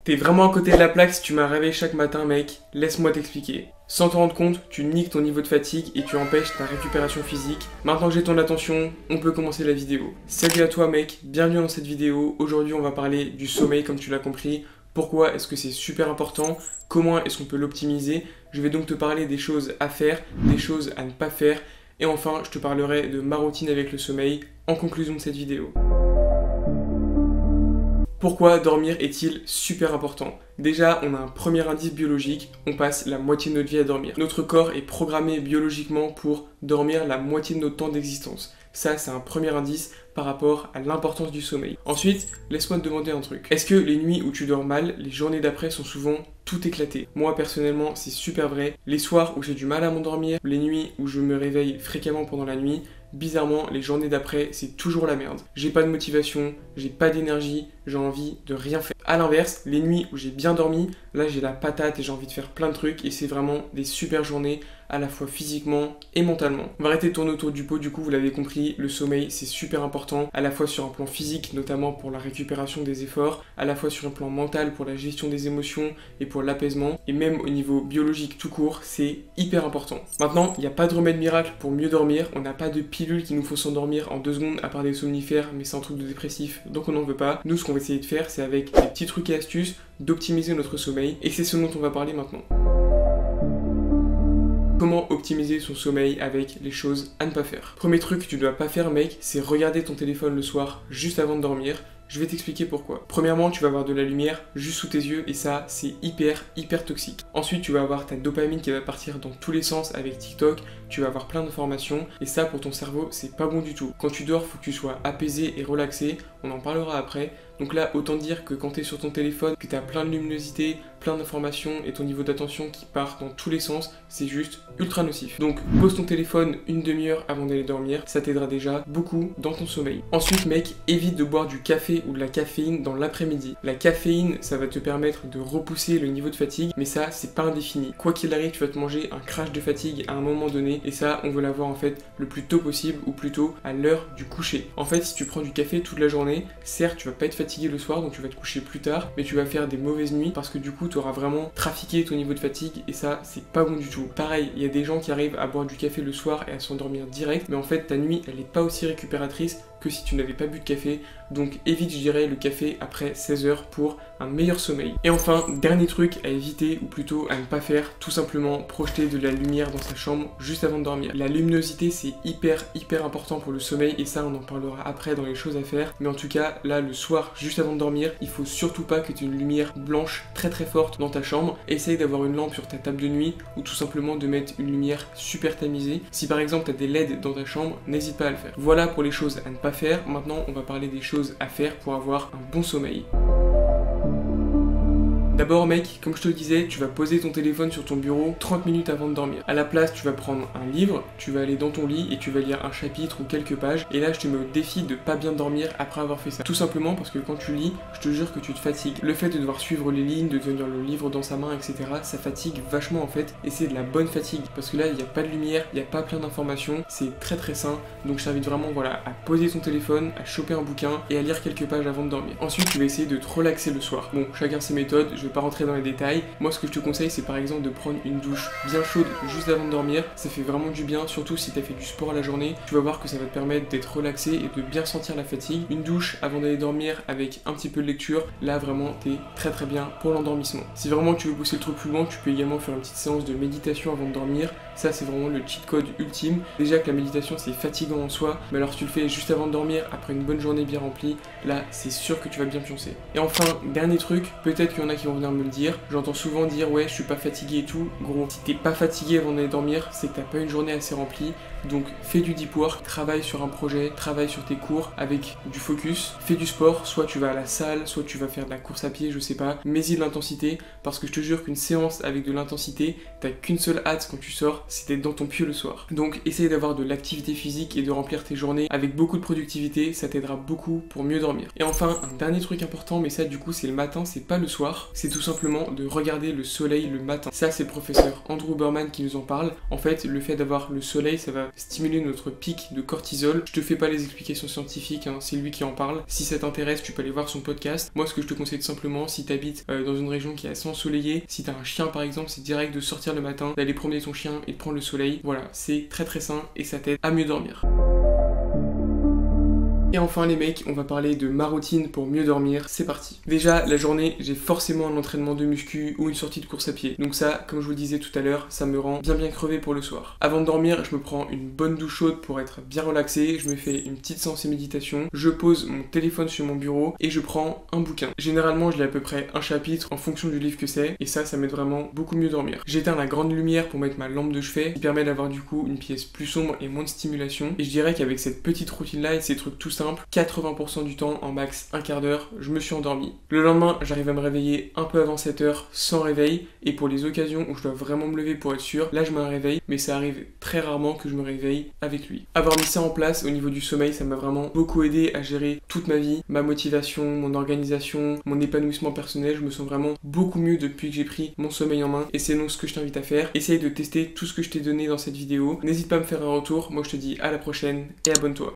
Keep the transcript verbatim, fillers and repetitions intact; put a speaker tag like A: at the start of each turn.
A: T'es vraiment à côté de la plaque si tu m'as réveillé chaque matin, mec. Laisse-moi t'expliquer. Sans t'en rendre compte, tu niques ton niveau de fatigue et tu empêches ta récupération physique. Maintenant que j'ai ton attention, on peut commencer la vidéo. Salut à toi mec, bienvenue dans cette vidéo. Aujourd'hui on va parler du sommeil comme tu l'as compris. Pourquoi est-ce que c'est super important? Comment est-ce qu'on peut l'optimiser? Je vais donc te parler des choses à faire, des choses à ne pas faire. Et enfin, je te parlerai de ma routine avec le sommeil en conclusion de cette vidéo. Pourquoi dormir est-il super important? Déjà, on a un premier indice biologique, on passe la moitié de notre vie à dormir. Notre corps est programmé biologiquement pour dormir la moitié de notre temps d'existence. Ça, c'est un premier indice par rapport à l'importance du sommeil. Ensuite, laisse-moi te demander un truc. Est-ce que les nuits où tu dors mal, les journées d'après sont souvent tout éclatées? Moi, personnellement, c'est super vrai. Les soirs où j'ai du mal à m'endormir, les nuits où je me réveille fréquemment pendant la nuit, bizarrement, les journées d'après, c'est toujours la merde. J'ai pas de motivation, j'ai pas d'énergie, j'ai envie de rien faire. A l'inverse, les nuits où j'ai bien dormi, là j'ai la patate et j'ai envie de faire plein de trucs et c'est vraiment des super journées à la fois physiquement et mentalement. On va arrêter de tourner autour du pot, du coup vous l'avez compris, le sommeil c'est super important, à la fois sur un plan physique, notamment pour la récupération des efforts, à la fois sur un plan mental pour la gestion des émotions et pour l'apaisement, et même au niveau biologique tout court, c'est hyper important. Maintenant, il n'y a pas de remède miracle pour mieux dormir, on n'a pas de pilule qui nous faut s'endormir en deux secondes à part des somnifères, mais c'est un truc de dépressif, donc on n'en veut pas. Nous, ce qu'on va essayer de faire, c'est avec des petits trucs et astuces, d'optimiser notre sommeil, et c'est ce dont on va parler maintenant. Comment optimiser son sommeil avec les choses à ne pas faire? Premier truc que tu ne dois pas faire mec, c'est regarder ton téléphone le soir juste avant de dormir. Je vais t'expliquer pourquoi. Premièrement, tu vas avoir de la lumière juste sous tes yeux et ça, c'est hyper, hyper toxique. Ensuite, tu vas avoir ta dopamine qui va partir dans tous les sens avec TikTok, tu vas avoir plein d'informations et ça, pour ton cerveau, c'est pas bon du tout. Quand tu dors, faut que tu sois apaisé et relaxé, on en parlera après. Donc là, autant dire que quand tu es sur ton téléphone, que tu as plein de luminosité, plein d'informations et ton niveau d'attention qui part dans tous les sens, c'est juste ultra nocif. Donc pose ton téléphone une demi-heure avant d'aller dormir, ça t'aidera déjà beaucoup dans ton sommeil. Ensuite mec, évite de boire du café ou de la caféine dans l'après-midi. La caféine, ça va te permettre de repousser le niveau de fatigue, mais ça, c'est pas indéfini. Quoi qu'il arrive, tu vas te manger un crash de fatigue à un moment donné, et ça, on veut l'avoir en fait le plus tôt possible, ou plutôt à l'heure du coucher. En fait, si tu prends du café toute la journée, certes, tu vas pas être fatigué le soir, donc tu vas te coucher plus tard, mais tu vas faire des mauvaises nuits parce que du coup, tu auras vraiment trafiqué ton niveau de fatigue, et ça, c'est pas bon du tout. Pareil, il y a des gens qui arrivent à boire du café le soir et à s'endormir direct, mais en fait, ta nuit, elle est pas aussi récupératrice que si tu n'avais pas bu de café, donc évite je dirais le café après seize heures pour un meilleur sommeil. Et enfin, dernier truc à éviter ou plutôt à ne pas faire, tout simplement projeter de la lumière dans sa chambre juste avant de dormir. La luminosité c'est hyper hyper important pour le sommeil et ça on en parlera après dans les choses à faire, mais en tout cas là le soir juste avant de dormir, il faut surtout pas que tu aies une lumière blanche très très forte dans ta chambre. Essaye d'avoir une lampe sur ta table de nuit ou tout simplement de mettre une lumière super tamisée. Si par exemple tu as des L E D dans ta chambre, n'hésite pas à le faire. Voilà pour les choses à ne pas faire. Maintenant on va parler des choses à faire pour avoir un bon sommeil. D'abord mec, comme je te le disais, tu vas poser ton téléphone sur ton bureau trente minutes avant de dormir. À la place, tu vas prendre un livre, tu vas aller dans ton lit et tu vas lire un chapitre ou quelques pages. Et là, je te mets au défi de pas bien dormir après avoir fait ça. Tout simplement parce que quand tu lis, je te jure que tu te fatigues. Le fait de devoir suivre les lignes, de tenir le livre dans sa main, et cetera, ça fatigue vachement en fait. Et c'est de la bonne fatigue parce que là, il n'y a pas de lumière, il n'y a pas plein d'informations. C'est très très sain. Donc je t'invite vraiment voilà, à poser ton téléphone, à choper un bouquin et à lire quelques pages avant de dormir. Ensuite, tu vas essayer de te relaxer le soir. Bon, chacun ses méthodes. Je vais pas rentrer dans les détails. Moi ce que je te conseille c'est par exemple de prendre une douche bien chaude juste avant de dormir. Ça fait vraiment du bien, surtout si tu as fait du sport la journée. Tu vas voir que ça va te permettre d'être relaxé et de bien sentir la fatigue. Une douche avant d'aller dormir avec un petit peu de lecture, là vraiment t'es très très bien pour l'endormissement. Si vraiment tu veux pousser le truc plus loin, tu peux également faire une petite séance de méditation avant de dormir. Ça c'est vraiment le cheat code ultime. Déjà que la méditation c'est fatigant en soi, mais alors si tu le fais juste avant de dormir après une bonne journée bien remplie, là c'est sûr que tu vas bien pioncer. Et enfin, dernier truc, peut-être qu'il y en a qui vont venir me le dire, j'entends souvent dire ouais je suis pas fatigué et tout. Gros, si t'es pas fatigué avant d'aller dormir, c'est que t'as pas une journée assez remplie. Donc fais du deep work, travaille sur un projet, travaille sur tes cours avec du focus, fais du sport, soit tu vas à la salle, soit tu vas faire de la course à pied, je sais pas, mets-y de l'intensité, parce que je te jure qu'une séance avec de l'intensité, t'as qu'une seule hâte quand tu sors, c'est d'être dans ton pieu le soir. Donc essaye d'avoir de l'activité physique et de remplir tes journées avec beaucoup de productivité, ça t'aidera beaucoup pour mieux dormir. Et enfin, un dernier truc important, mais ça du coup c'est le matin, c'est pas le soir, c'est c'est tout simplement de regarder le soleil le matin. Ça, c'est le professeur Andrew Huberman qui nous en parle. En fait, le fait d'avoir le soleil, ça va stimuler notre pic de cortisol. Je te fais pas les explications scientifiques, hein, c'est lui qui en parle. Si ça t'intéresse, tu peux aller voir son podcast. Moi, ce que je te conseille tout simplement, si tu habites euh, dans une région qui est assez ensoleillée, si tu as un chien par exemple, c'est direct de sortir le matin, d'aller promener ton chien et de prendre le soleil. Voilà, c'est très très sain et ça t'aide à mieux dormir. Et enfin les mecs, on va parler de ma routine pour mieux dormir, c'est parti. Déjà, la journée, j'ai forcément un entraînement de muscu ou une sortie de course à pied. Donc ça, comme je vous le disais tout à l'heure, ça me rend bien bien crevé pour le soir. Avant de dormir, je me prends une bonne douche chaude pour être bien relaxé, je me fais une petite séance de méditation, je pose mon téléphone sur mon bureau et je prends un bouquin. Généralement, je lis à peu près un chapitre en fonction du livre que c'est, et ça, ça m'aide vraiment beaucoup mieux dormir. J'éteins la grande lumière pour mettre ma lampe de chevet, qui permet d'avoir du coup une pièce plus sombre et moins de stimulation. Et je dirais qu'avec cette petite routine-là et ces trucs tout simple, quatre-vingts pour cent du temps, en max un quart d'heure, je me suis endormi. Le lendemain, j'arrive à me réveiller un peu avant sept heures sans réveil, et pour les occasions où je dois vraiment me lever pour être sûr, là je me réveille, mais ça arrive très rarement que je me réveille avec lui. Avoir mis ça en place au niveau du sommeil, ça m'a vraiment beaucoup aidé à gérer toute ma vie, ma motivation, mon organisation, mon épanouissement personnel. Je me sens vraiment beaucoup mieux depuis que j'ai pris mon sommeil en main, et c'est donc ce que je t'invite à faire. Essaye de tester tout ce que je t'ai donné dans cette vidéo. N'hésite pas à me faire un retour. Moi je te dis à la prochaine et abonne-toi.